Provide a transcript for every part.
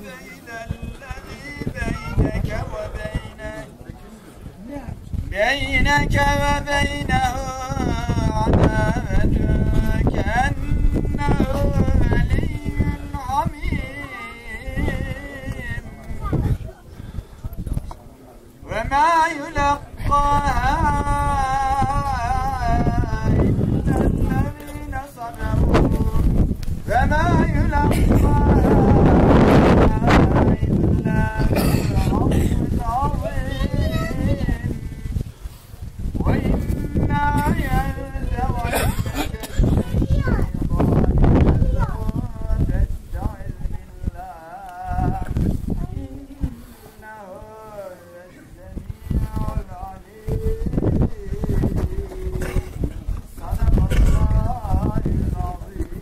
بينك وبينه عداوة كأنه ولي حميم وما يلقاها إلا الذين صبروا وما يلقاها إلا ذو حظ عظيم وإما ينزغنك فاستعذ بالله إنه هو السميع العليم صدق الله العظيم.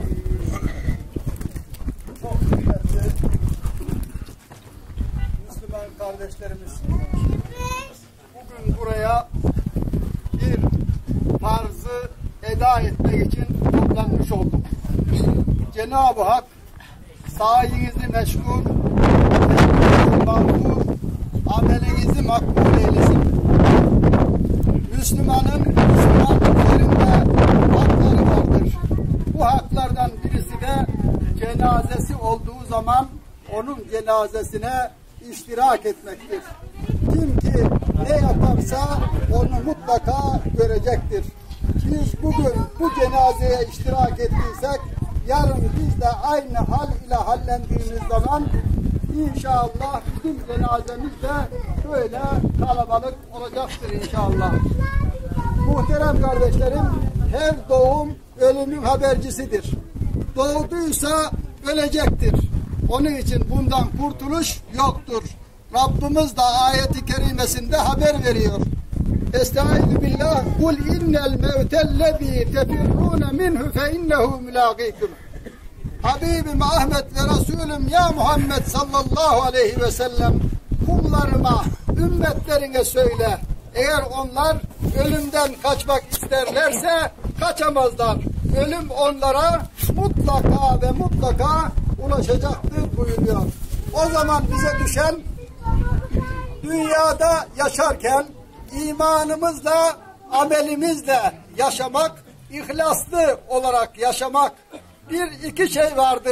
Müslüman kardeşlerimiz, bugün buraya bir farzı eda etmek için toplanmış olduk. Cenab-ı Hak sayenizi meşgul, mağfur, amelinizi makbul eylesin. Müslümanın Müslüman üzerinde hakları vardır. Bu haklardan birisi de cenazesi olduğu zaman onun cenazesine iştirak etmektir. Kim ki ne yaparsa onu mutlaka görecektir. Biz bugün bu cenazeye iştirak ettiysek yarın biz de aynı hal ile hallendiğimiz zaman inşallah bizim cenazemiz de böyle kalabalık olacaktır inşallah. Muhterem kardeşlerim, her doğum ölümün habercisidir. Doğduysa ölecektir. Onun için bundan kurtuluş yoktur. Rabbimiz de ayeti kerimesinde haber veriyor. Estaizu billah kul innel mevtellezî tefirrûne minhu fe innehu mülâgîkum. Habibim Ahmet ve Resulüm ya Muhammed sallallahu aleyhi ve sellem kullarıma, ümmetlerine söyle. Eğer onlar ölümden kaçmak isterlerse kaçamazlar. Ölüm onlara mutlaka ve mutlaka ulaşacaktır buyuruyor. O zaman bize düşen dünyada yaşarken imanımızla, amelimizle yaşamak, ihlaslı olarak yaşamak. Bir iki şey vardır.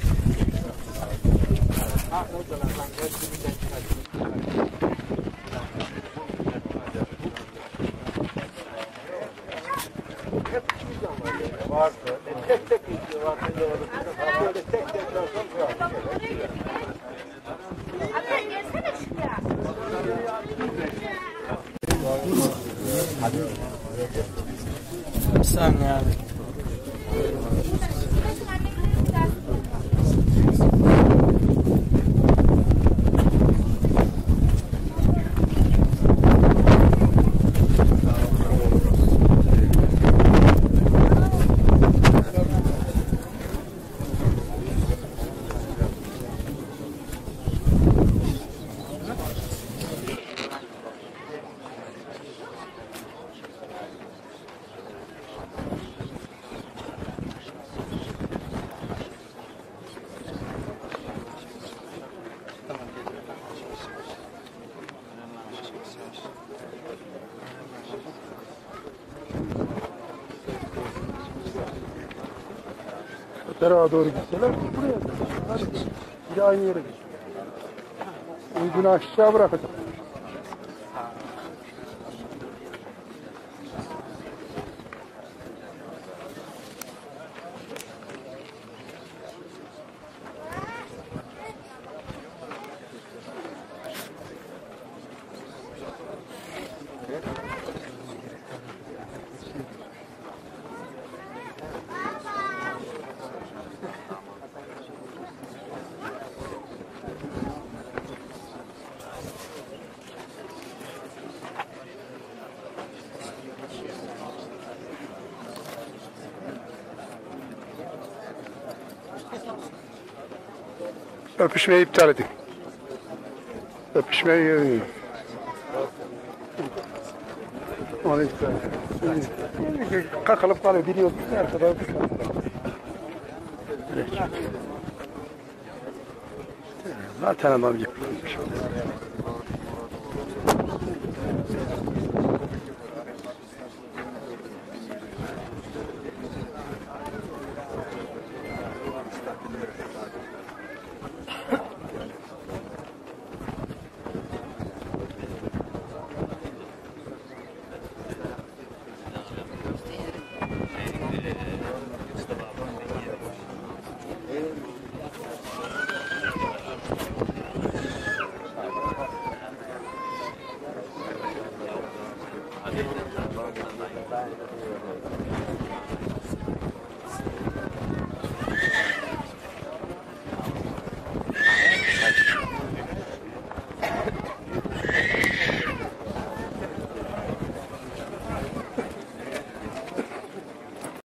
Tek tek gidiyor. Böyle tek tek Abi gelsene şuraya. Bir saniye abi. Tarafa doğru gitseler buraya. Hadi. Bir de aynı yere git. Ucunu aşağı bırakacak. Öpüşmeyi iptal edin. Öpüşmeyi onu iptal edin. Kakılıp kalıyor, biliyoruz. Arkada öpüşmeyi. Zaten adam yıpranmış.